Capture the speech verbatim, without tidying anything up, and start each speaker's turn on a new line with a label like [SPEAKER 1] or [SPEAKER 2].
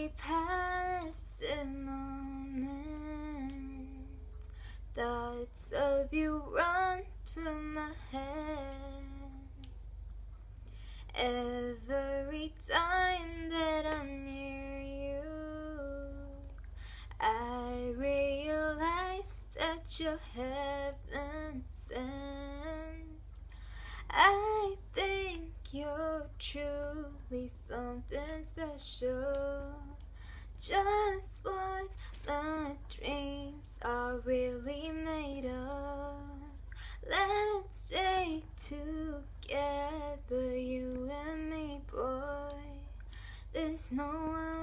[SPEAKER 1] Every passing moment, thoughts of you run through my head. Every time that I'm near you, I realize that you're heaven sent. I think you're truly something special, just what my dreams are really made of. Let's stay together, you and me, boy. There's no one